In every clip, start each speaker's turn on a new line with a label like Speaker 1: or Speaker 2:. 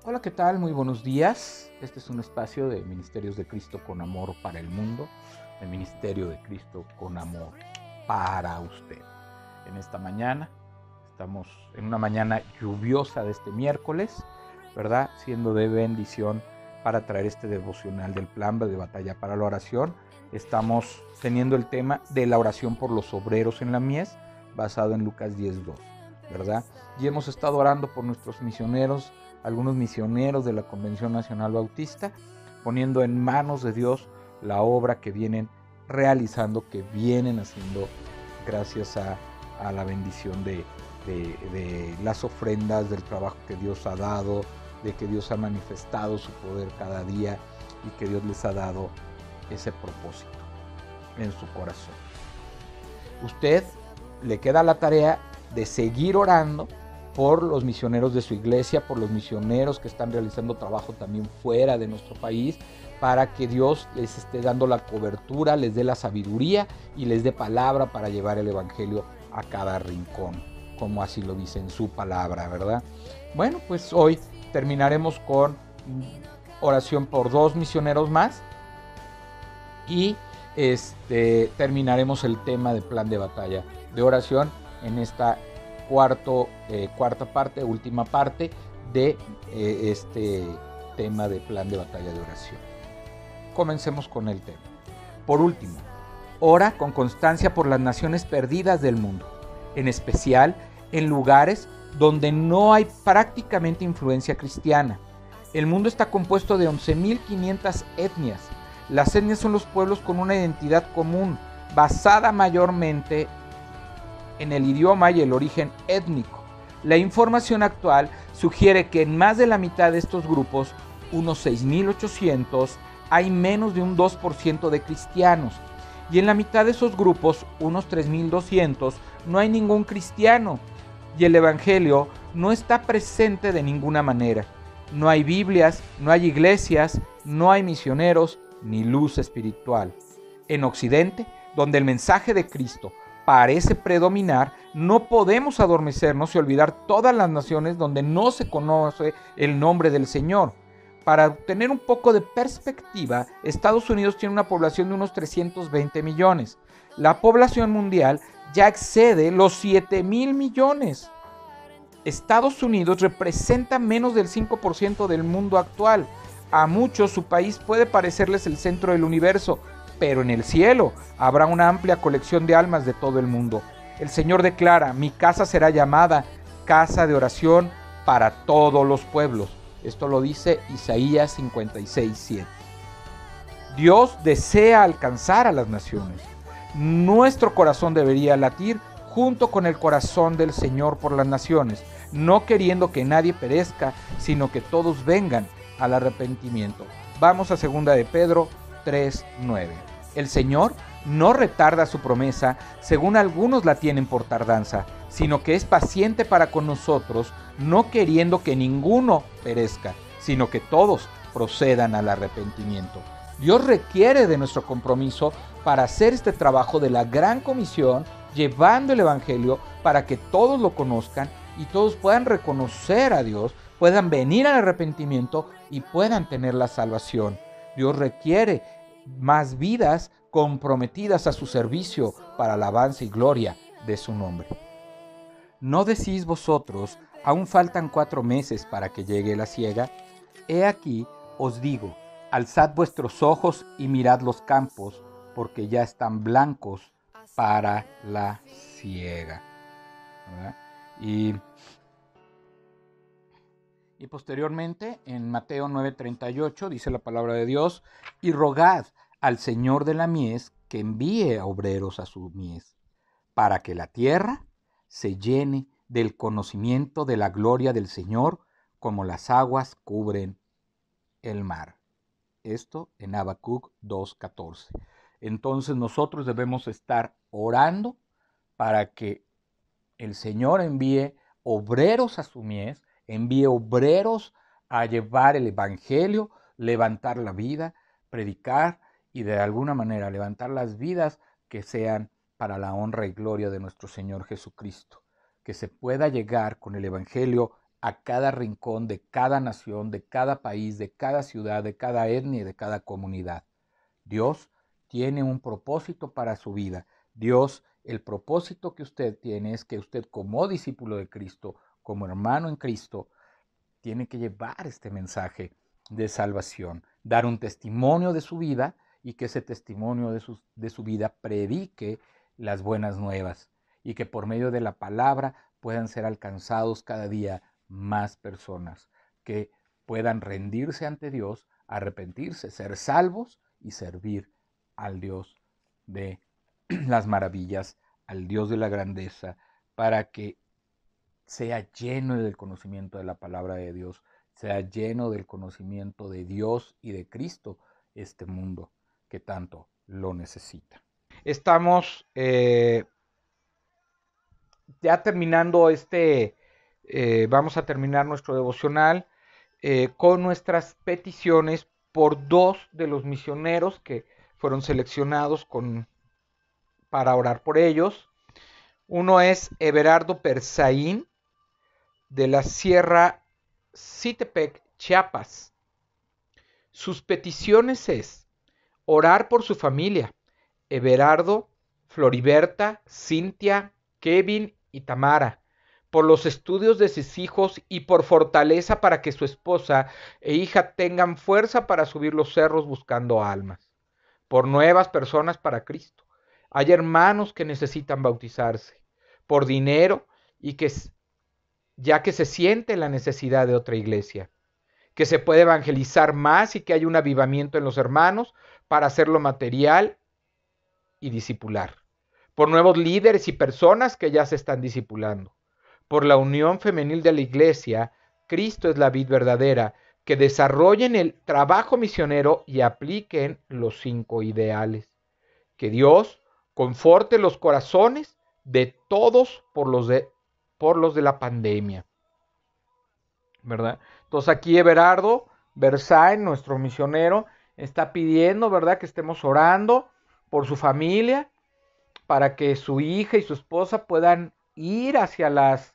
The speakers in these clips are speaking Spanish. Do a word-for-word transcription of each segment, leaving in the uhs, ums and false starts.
Speaker 1: Hola, ¿qué tal? Muy buenos días. Este es un espacio de Ministerios de Cristo con Amor para el Mundo, el Ministerio de Cristo con Amor para usted. En esta mañana, estamos en una mañana lluviosa de este miércoles, ¿verdad? Siendo de bendición para traer este devocional del plan de batalla para la oración. Estamos teniendo el tema de la oración por los obreros en la mies, basado en Lucas diez dos, ¿verdad? Y hemos estado orando por nuestros misioneros, algunos misioneros de la Convención Nacional Bautista, poniendo en manos de Dios la obra que vienen realizando, que vienen haciendo gracias a, a la bendición de, de, de las ofrendas, del trabajo que Dios ha dado, de que Dios ha manifestado su poder cada día y que Dios les ha dado ese propósito en su corazón. Usted le queda la tarea de seguir orando por los misioneros de su iglesia, por los misioneros que están realizando trabajo también fuera de nuestro país, para que Dios les esté dando la cobertura, les dé la sabiduría y les dé palabra para llevar el evangelio a cada rincón, como así lo dice en su palabra, ¿verdad? Bueno, pues hoy terminaremos con oración por dos misioneros más y este, terminaremos el tema de plan de batalla de oración en esta Cuarto, eh, cuarta parte, última parte de eh, este tema de plan de batalla de oración. Comencemos con el tema. Por último, ora con constancia por las naciones perdidas del mundo, en especial en lugares donde no hay prácticamente influencia cristiana. El mundo está compuesto de once mil quinientas etnias. Las etnias son los pueblos con una identidad común, basada mayormente en el idioma y el origen étnico. La información actual sugiere que en más de la mitad de estos grupos, unos seis mil ochocientos, hay menos de un dos por ciento de cristianos. Y en la mitad de esos grupos, unos tres mil doscientos, no hay ningún cristiano. Y el evangelio no está presente de ninguna manera. No hay Biblias, no hay iglesias, no hay misioneros, ni luz espiritual. En Occidente, donde el mensaje de Cristo parece predominar, no podemos adormecernos y olvidar todas las naciones donde no se conoce el nombre del Señor. Para tener un poco de perspectiva, Estados Unidos tiene una población de unos trescientos veinte millones. La población mundial ya excede los siete mil millones. Estados Unidos representa menos del cinco por ciento del mundo actual. A muchos su país puede parecerles el centro del universo, pero en el cielo habrá una amplia colección de almas de todo el mundo. El Señor declara: mi casa será llamada casa de oración para todos los pueblos. Esto lo dice Isaías cincuenta y seis, siete. Dios desea alcanzar a las naciones. Nuestro corazón debería latir junto con el corazón del Señor por las naciones, no queriendo que nadie perezca, sino que todos vengan al arrepentimiento. Vamos a segunda de Pedro tres, nueve. El Señor no retarda su promesa, según algunos la tienen por tardanza, sino que es paciente para con nosotros, no queriendo que ninguno perezca, sino que todos procedan al arrepentimiento. Dios requiere de nuestro compromiso para hacer este trabajo de la gran comisión, llevando el evangelio para que todos lo conozcan y todos puedan reconocer a Dios, puedan venir al arrepentimiento y puedan tener la salvación. Dios requiere más vidas comprometidas a su servicio para alabanza y gloria de su nombre. ¿No decís vosotros, aún faltan cuatro meses para que llegue la siega? He aquí, os digo, alzad vuestros ojos y mirad los campos, porque ya están blancos para la siega. ¿Verdad? Y, y posteriormente, en Mateo nueve treinta y ocho, dice la palabra de Dios: y rogad al Señor de la mies que envíe obreros a su mies, para que la tierra se llene del conocimiento de la gloria del Señor, como las aguas cubren el mar. Esto en Habacuc dos catorce. Entonces nosotros debemos estar orando para que el Señor envíe obreros a su mies, envíe obreros a llevar el evangelio, levantar la vida, predicar y de alguna manera levantar las vidas que sean para la honra y gloria de nuestro Señor Jesucristo. Que se pueda llegar con el evangelio a cada rincón de cada nación, de cada país, de cada ciudad, de cada etnia y de cada comunidad. Dios tiene un propósito para su vida. Dios, el propósito que usted tiene es que usted, como discípulo de Cristo, como hermano en Cristo, tiene que llevar este mensaje de salvación, dar un testimonio de su vida y que ese testimonio de su, de su vida predique las buenas nuevas y que por medio de la palabra puedan ser alcanzados cada día más personas, que puedan rendirse ante Dios, arrepentirse, ser salvos y servir al Dios de las maravillas, al Dios de la grandeza, para que sea lleno del conocimiento de la palabra de Dios, sea lleno del conocimiento de Dios y de Cristo este mundo que tanto lo necesita. Estamos eh, ya terminando este, eh, vamos a terminar nuestro devocional eh, con nuestras peticiones por dos de los misioneros que fueron seleccionados con, para orar por ellos. Uno es Everardo Berzaín, de la Sierra Citepec, Chiapas. Sus peticiones es orar por su familia, Everardo, Floriberta, Cintia, Kevin y Tamara, por los estudios de sus hijos y por fortaleza para que su esposa e hija tengan fuerza para subir los cerros buscando almas, por nuevas personas para Cristo. Hay hermanos que necesitan bautizarse, por dinero y que ya que se siente la necesidad de otra iglesia, que se puede evangelizar más y que hay un avivamiento en los hermanos para hacerlo material y discipular, por nuevos líderes y personas que ya se están discipulando, por la unión femenil de la iglesia. Cristo es la vid verdadera, que desarrollen el trabajo misionero y apliquen los cinco ideales. Que Dios conforte los corazones de todos por los de por los de la pandemia, ¿verdad? Entonces aquí Everardo Berzaín, nuestro misionero, está pidiendo, ¿verdad?, que estemos orando por su familia, para que su hija y su esposa puedan ir hacia las,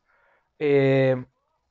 Speaker 1: eh,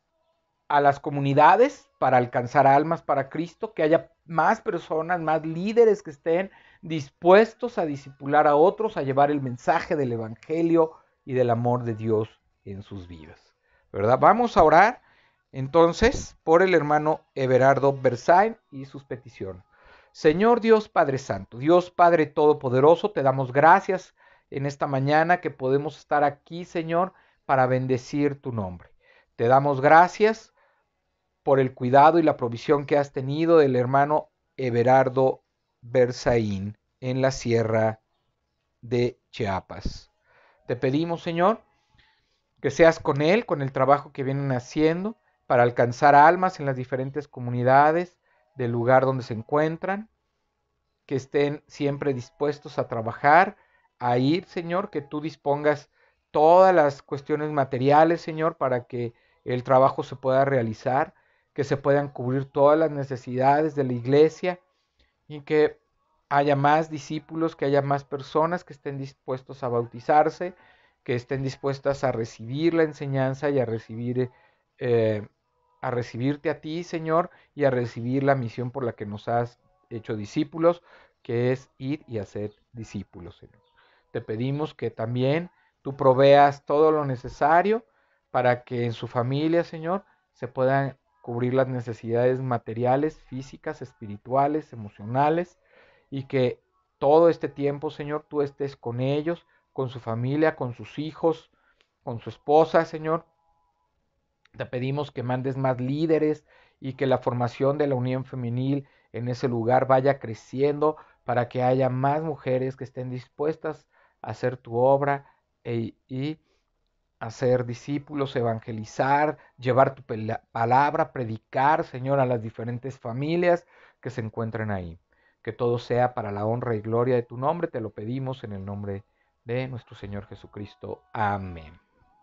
Speaker 1: a las comunidades para alcanzar almas para Cristo, que haya más personas, más líderes que estén dispuestos a discipular a otros, a llevar el mensaje del evangelio y del amor de Dios en sus vidas, ¿verdad? Vamos a orar entonces por el hermano Everardo Berzaín y sus peticiones. Señor Dios Padre Santo, Dios Padre Todopoderoso, te damos gracias en esta mañana que podemos estar aquí, Señor, para bendecir tu nombre. Te damos gracias por el cuidado y la provisión que has tenido del hermano Everardo Berzaín en la Sierra de Chiapas. Te pedimos, Señor, que seas con él, con el trabajo que vienen haciendo para alcanzar almas en las diferentes comunidades del lugar donde se encuentran, que estén siempre dispuestos a trabajar, a ir, Señor, que tú dispongas todas las cuestiones materiales, Señor, para que el trabajo se pueda realizar, que se puedan cubrir todas las necesidades de la iglesia y que haya más discípulos, que haya más personas que estén dispuestos a bautizarse, que estén dispuestas a recibir la enseñanza y a recibir eh, a recibirte a ti, Señor, y a recibir la misión por la que nos has hecho discípulos, que es ir y hacer discípulos, Señor. Te pedimos que también tú proveas todo lo necesario para que en su familia, Señor, se puedan cubrir las necesidades materiales, físicas, espirituales, emocionales, y que todo este tiempo, Señor, tú estés con ellos, con su familia, con sus hijos, con su esposa, Señor. Te pedimos que mandes más líderes y que la formación de la unión femenil en ese lugar vaya creciendo para que haya más mujeres que estén dispuestas a hacer tu obra e, y hacer discípulos, evangelizar, llevar tu palabra, predicar, Señor, a las diferentes familias que se encuentran ahí. Que todo sea para la honra y gloria de tu nombre, te lo pedimos en el nombre de nuestro Señor Jesucristo. Amén.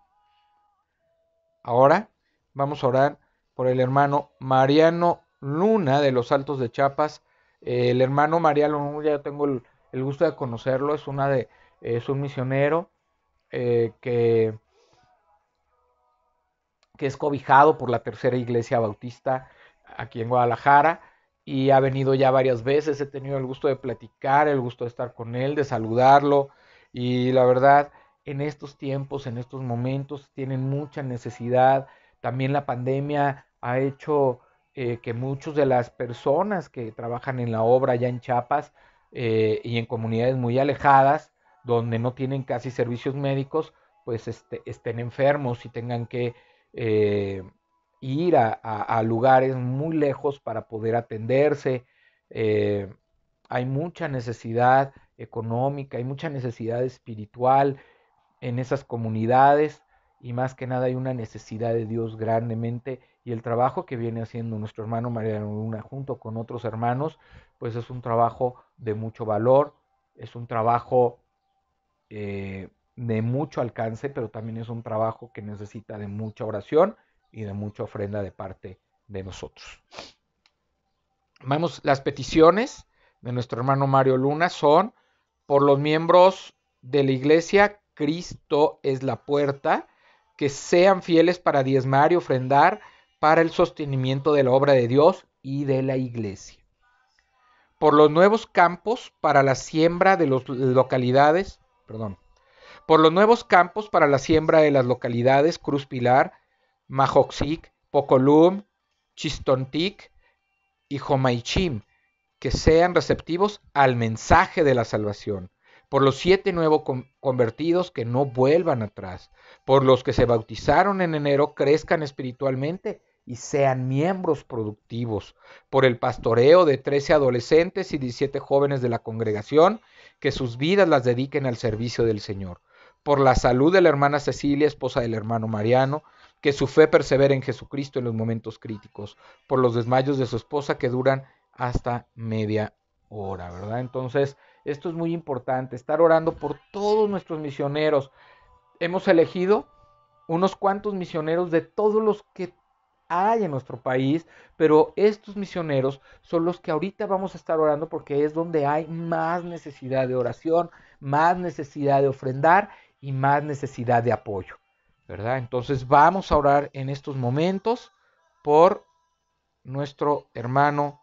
Speaker 1: Ahora vamos a orar por el hermano Mariano Luna de los Altos de Chiapas. Eh, el hermano Mariano Luna, ya tengo el, el gusto de conocerlo, es, una de, es un misionero eh, que que es cobijado por la Tercera Iglesia Bautista aquí en Guadalajara y ha venido ya varias veces. He tenido el gusto de platicar, el gusto de estar con él, de saludarlo, y la verdad, en estos tiempos, en estos momentos, tienen mucha necesidad. También la pandemia ha hecho eh, que muchas de las personas que trabajan en la obra allá en Chiapas eh, y en comunidades muy alejadas, donde no tienen casi servicios médicos, pues este, estén enfermos y tengan que eh, ir a, a, a, lugares muy lejos para poder atenderse. Eh, hay mucha necesidad económica, hay mucha necesidad espiritual en esas comunidades, y más que nada hay una necesidad de Dios grandemente, y el trabajo que viene haciendo nuestro hermano Mariano Luna junto con otros hermanos, pues es un trabajo de mucho valor, es un trabajo eh, de mucho alcance, pero también es un trabajo que necesita de mucha oración y de mucha ofrenda de parte de nosotros. Vamos, las peticiones de nuestro hermano Mario Luna son por los miembros de la iglesia Cristo es la puerta, que sean fieles para diezmar y ofrendar para el sostenimiento de la obra de Dios y de la iglesia. Por los nuevos campos para la siembra de las localidades, perdón, por los nuevos campos para la siembra de las localidades Cruz Pilar, Majoxic, Pocolum, Chistontic y Jomaichim, que sean receptivos al mensaje de la salvación. Por los siete nuevos convertidos que no vuelvan atrás. Por los que se bautizaron en enero crezcan espiritualmente y sean miembros productivos. Por el pastoreo de trece adolescentes y diecisiete jóvenes de la congregación, que sus vidas las dediquen al servicio del Señor. Por la salud de la hermana Cecilia, esposa del hermano Mariano, que su fe persevere en Jesucristo en los momentos críticos. Por los desmayos de su esposa que duran hasta media hora, ¿verdad? Entonces, esto es muy importante, estar orando por todos nuestros misioneros. Hemos elegido unos cuantos misioneros de todos los que hay en nuestro país, pero estos misioneros son los que ahorita vamos a estar orando, porque es donde hay más necesidad de oración, más necesidad de ofrendar y más necesidad de apoyo, ¿verdad? Entonces vamos a orar en estos momentos por nuestro hermano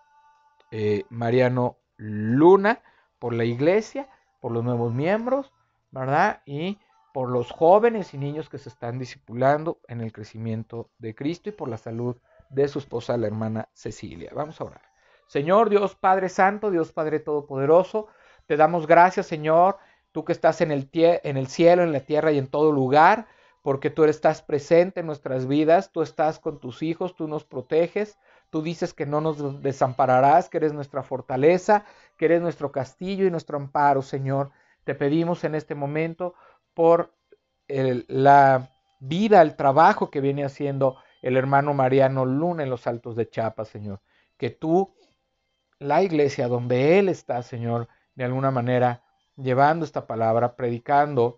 Speaker 1: eh, Mariano Luna, por la iglesia, por los nuevos miembros, ¿verdad? Y por los jóvenes y niños que se están discipulando en el crecimiento de Cristo, y por la salud de su esposa, la hermana Cecilia. Vamos a orar. Señor Dios Padre Santo, Dios Padre Todopoderoso, te damos gracias, Señor, tú que estás en el, en el cielo, en la tierra y en todo lugar, porque tú estás presente en nuestras vidas, tú estás con tus hijos, tú nos proteges. Tú dices que no nos desampararás, que eres nuestra fortaleza, que eres nuestro castillo y nuestro amparo, Señor. Te pedimos en este momento por el, la vida, el trabajo que viene haciendo el hermano Mariano Luna en los Altos de Chiapas, Señor. Que tú, la iglesia donde él está, Señor, de alguna manera llevando esta palabra, predicando,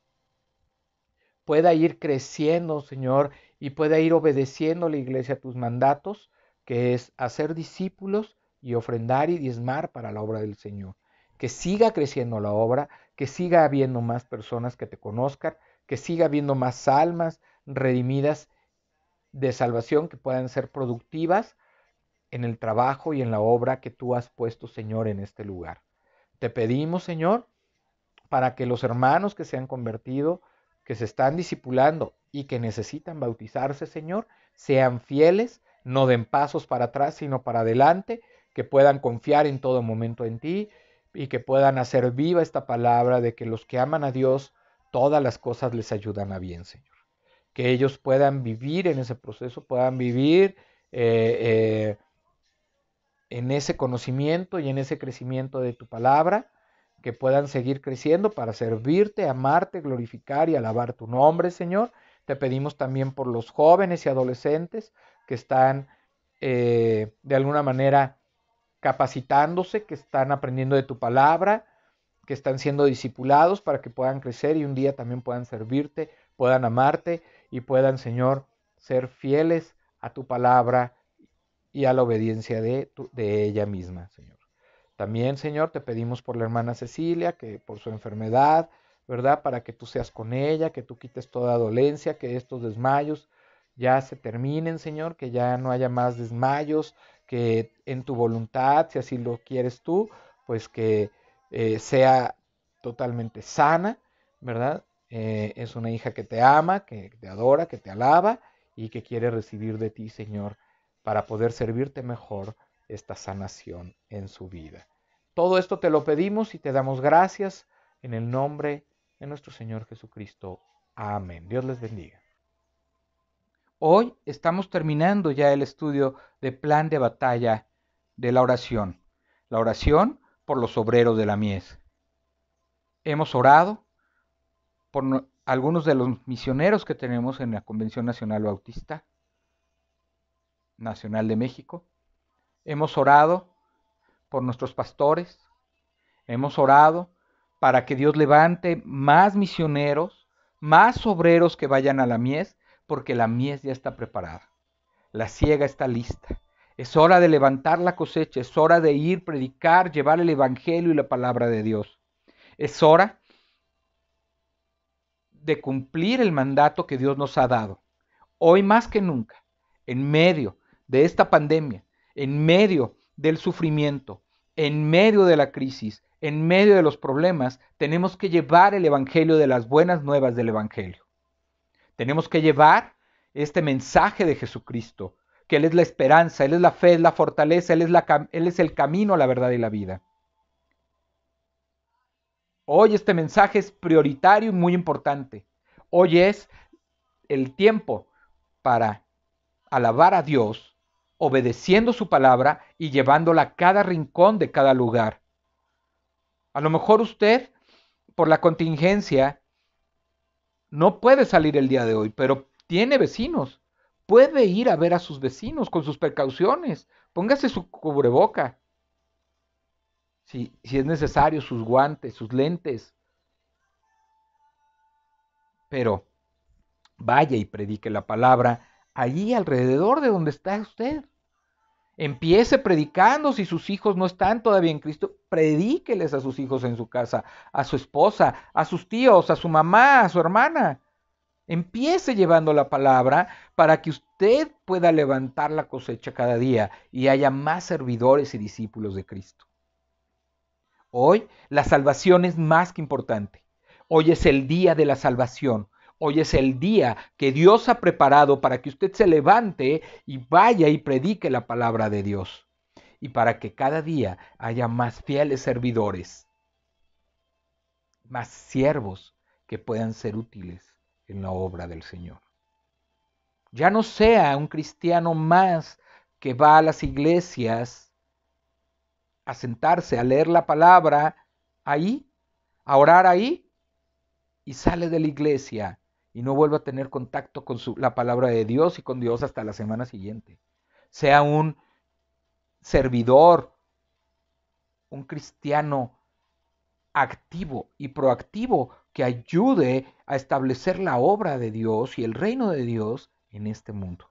Speaker 1: pueda ir creciendo, Señor, y pueda ir obedeciendo la iglesia a tus mandatos, que es hacer discípulos y ofrendar y diezmar para la obra del Señor. Que siga creciendo la obra, que siga habiendo más personas que te conozcan, que siga habiendo más almas redimidas de salvación que puedan ser productivas en el trabajo y en la obra que tú has puesto, Señor, en este lugar. Te pedimos, Señor, para que los hermanos que se han convertido, que se están discipulando y que necesitan bautizarse, Señor, sean fieles, no den pasos para atrás, sino para adelante, que puedan confiar en todo momento en ti y que puedan hacer viva esta palabra de que los que aman a Dios, todas las cosas les ayudan a bien, Señor. Que ellos puedan vivir en ese proceso, puedan vivir eh, eh, en ese conocimiento y en ese crecimiento de tu palabra, que puedan seguir creciendo para servirte, amarte, glorificar y alabar tu nombre, Señor. Te pedimos también por los jóvenes y adolescentes que están eh, de alguna manera capacitándose, que están aprendiendo de tu palabra, que están siendo discipulados para que puedan crecer y un día también puedan servirte, puedan amarte y puedan, Señor, ser fieles a tu palabra y a la obediencia de, tu, de ella misma, Señor. También, Señor, te pedimos por la hermana Cecilia, que por su enfermedad, ¿verdad? Para que tú seas con ella, que tú quites toda dolencia, que estos desmayos
Speaker 2: ya se terminen, Señor, que ya no haya más desmayos, que en tu voluntad, si así lo quieres tú, pues que eh, sea totalmente sana, ¿verdad? Eh, es una hija que te ama, que te adora, que te alaba y que quiere recibir de ti, Señor, para poder servirte mejor esta sanación en su vida. Todo esto te lo pedimos y te damos gracias en el nombre de nuestro Señor Jesucristo. Amén. Dios les bendiga. Hoy estamos terminando ya el estudio de plan de batalla de la oración. La oración por los obreros de la mies. Hemos orado por no, algunos de los misioneros que tenemos en la Convención Nacional Bautista Nacional de México. Hemos orado por nuestros pastores. Hemos orado para que Dios levante más misioneros, más obreros que vayan a la mies, porque la mies ya está preparada. La siega está lista. Es hora de levantar la cosecha, es hora de ir, predicar, llevar el evangelio y la palabra de Dios. Es hora de cumplir el mandato que Dios nos ha dado. Hoy más que nunca, en medio de esta pandemia, en medio del sufrimiento, en medio de la crisis, en medio de los problemas, tenemos que llevar el evangelio de las buenas nuevas del evangelio. Tenemos que llevar este mensaje de Jesucristo, que Él es la esperanza, Él es la fe, es la fortaleza, Él es, la, Él es el camino, la verdad y la vida. Hoy este mensaje es prioritario y muy importante. Hoy es el tiempo para alabar a Dios, obedeciendo su palabra y llevándola a cada rincón de cada lugar. A lo mejor usted, por la contingencia, no puede salir el día de hoy, pero tiene vecinos. Puede ir a ver a sus vecinos con sus precauciones. Póngase su cubreboca. Si, si es necesario, sus guantes, sus lentes. Pero vaya y predique la palabra allí alrededor de donde está usted. Empiece predicando. Si sus hijos no están todavía en Cristo, predíqueles a sus hijos en su casa, a su esposa, a sus tíos, a su mamá, a su hermana. Empiece llevando la palabra para que usted pueda levantar la cosecha cada día y haya más servidores y discípulos de Cristo. Hoy la salvación es más que importante. Hoy es el día de la salvación. Hoy es el día que Dios ha preparado para que usted se levante y vaya y predique la palabra de Dios. Y para que cada día haya más fieles servidores, más siervos que puedan ser útiles en la obra del Señor. Ya no sea un cristiano más que va a las iglesias a sentarse, a leer la palabra ahí, a orar ahí, y sale de la iglesia y no vuelve a tener contacto con su, la palabra de Dios y con Dios hasta la semana siguiente. Sea un servidor, un cristiano activo y proactivo que ayude a establecer la obra de Dios y el reino de Dios en este mundo.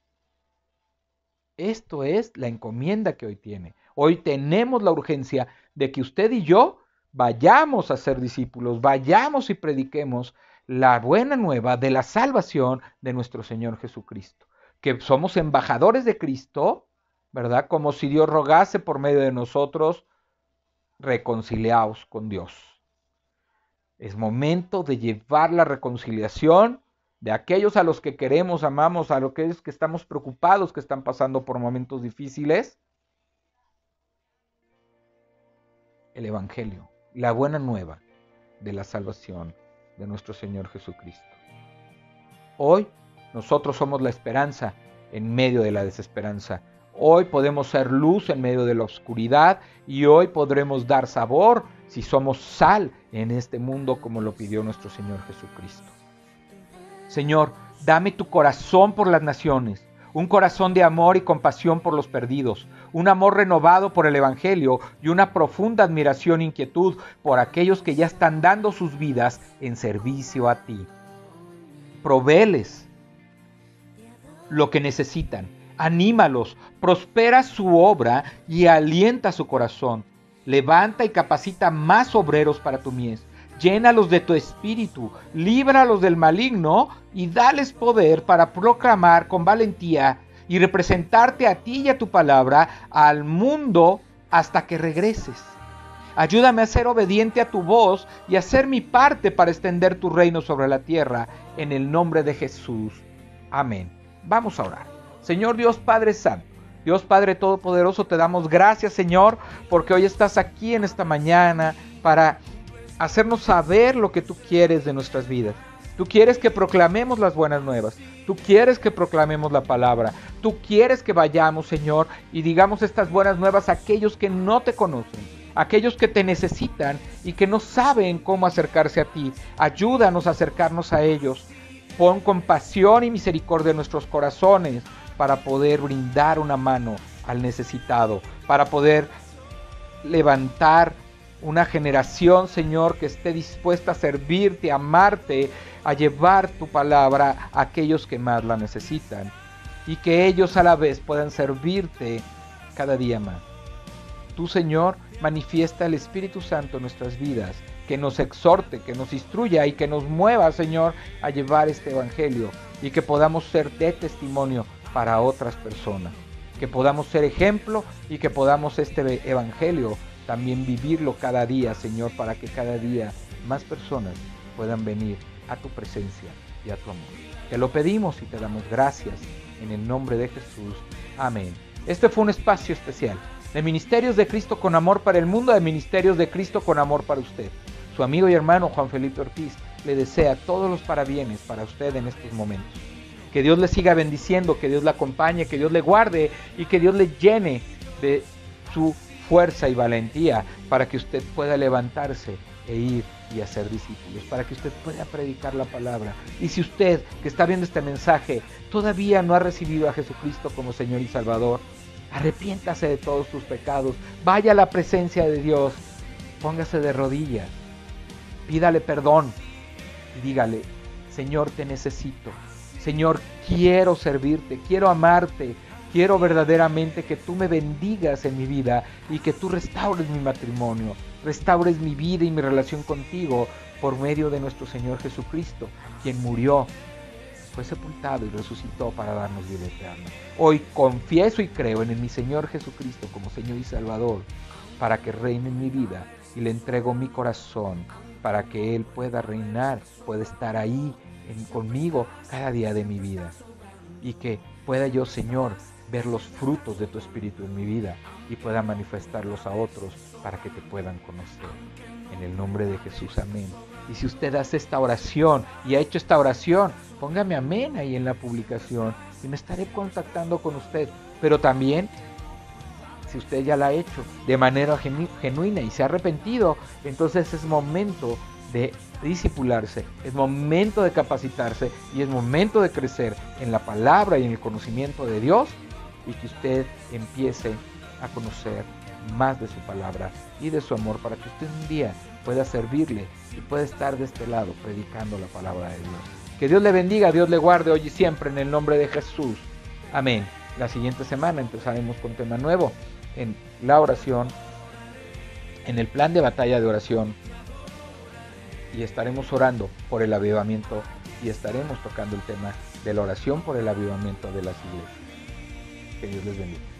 Speaker 2: Esto es la encomienda que hoy tiene. Hoy tenemos la urgencia de que usted y yo vayamos a ser discípulos, vayamos y prediquemos la buena nueva de la salvación de nuestro Señor Jesucristo. Que somos embajadores de Cristo, ¿verdad? Como si Dios rogase por medio de nosotros, reconciliaos con Dios. Es momento de llevar la reconciliación de aquellos a los que queremos, amamos, a los que estamos preocupados, que están pasando por momentos difíciles. El Evangelio, la buena nueva de la salvación de nuestro Señor Jesucristo. Hoy nosotros somos la esperanza en medio de la desesperanza. Hoy podemos ser luz en medio de la oscuridad y hoy podremos dar sabor si somos sal en este mundo como lo pidió nuestro Señor Jesucristo. Señor, dame tu corazón por las naciones, un corazón de amor y compasión por los perdidos, un amor renovado por el Evangelio y una profunda admiración e inquietud por aquellos que ya están dando sus vidas en servicio a ti. Provéles lo que necesitan, anímalos, prospera su obra y alienta su corazón. Levanta y capacita más obreros para tu mies. Llénalos de tu espíritu, líbralos del maligno y dales poder para proclamar con valentía y representarte a ti y a tu palabra al mundo hasta que regreses. Ayúdame a ser obediente a tu voz y a hacer mi parte para extender tu reino sobre la tierra, en el nombre de Jesús. Amén. Vamos a orar. Señor Dios Padre Santo, Dios Padre Todopoderoso, te damos gracias, Señor, porque hoy estás aquí en esta mañana para hacernos saber lo que tú quieres de nuestras vidas. Tú quieres que proclamemos las buenas nuevas. Tú quieres que proclamemos la palabra. Tú quieres que vayamos, Señor, y digamos estas buenas nuevas a aquellos que no te conocen, aquellos que te necesitan y que no saben cómo acercarse a ti. Ayúdanos a acercarnos a ellos. Pon compasión y misericordia en nuestros corazones para poder brindar una mano al necesitado, para poder levantar una generación, Señor, que esté dispuesta a servirte, a amarte, a llevar tu palabra a aquellos que más la necesitan, y que ellos a la vez puedan servirte cada día más. Tú, Señor, manifiesta el Espíritu Santo en nuestras vidas, que nos exhorte, que nos instruya y que nos mueva, Señor, a llevar este evangelio, y que podamos ser de testimonio para otras personas, que podamos ser ejemplo y que podamos este evangelio también vivirlo cada día, Señor, para que cada día más personas puedan venir a tu presencia y a tu amor. Te lo pedimos y te damos gracias en el nombre de Jesús. Amén. Este fue un espacio especial de Ministerios de Cristo con Amor para el mundo, de Ministerios de Cristo con Amor para usted. Su amigo y hermano Juan Felipe Ortiz le desea todos los parabienes para usted en estos momentos. Que Dios le siga bendiciendo, que Dios le acompañe, que Dios le guarde y que Dios le llene de su fuerza y valentía para que usted pueda levantarse e ir y hacer discípulos, para que usted pueda predicar la palabra. Y si usted que está viendo este mensaje todavía no ha recibido a Jesucristo como Señor y Salvador, arrepiéntase de todos sus pecados, vaya a la presencia de Dios, póngase de rodillas, pídale perdón y dígale: Señor, te necesito. Señor, quiero servirte, quiero amarte, quiero verdaderamente que tú me bendigas en mi vida y que tú restaures mi matrimonio, restaures mi vida y mi relación contigo por medio de nuestro Señor Jesucristo, quien murió, fue sepultado y resucitó para darnos vida eterna. Hoy confieso y creo en mi Señor Jesucristo como Señor y Salvador, para que reine en mi vida, y le entrego mi corazón para que Él pueda reinar, pueda estar ahí en, conmigo cada día de mi vida, y que pueda yo, Señor, ver los frutos de tu Espíritu en mi vida y pueda manifestarlos a otros para que te puedan conocer. En el nombre de Jesús, amén. Y si usted hace esta oración y ha hecho esta oración, póngame amén ahí en la publicación y me estaré contactando con usted. Pero también, si usted ya la ha hecho de manera genu- genuina y se ha arrepentido, entonces es momento de discipularse, es momento de capacitarse y es momento de crecer en la palabra y en el conocimiento de Dios, y que usted empiece a conocer más de su palabra y de su amor, para que usted un día pueda servirle y pueda estar de este lado predicando la palabra de Dios. Que Dios le bendiga, Dios le guarde hoy y siempre en el nombre de Jesús. Amén. La siguiente semana empezaremos con tema nuevo en la oración, en el plan de batalla de oración, y estaremos orando por el avivamiento y estaremos tocando el tema de la oración por el avivamiento de las iglesias. Que Dios les bendiga.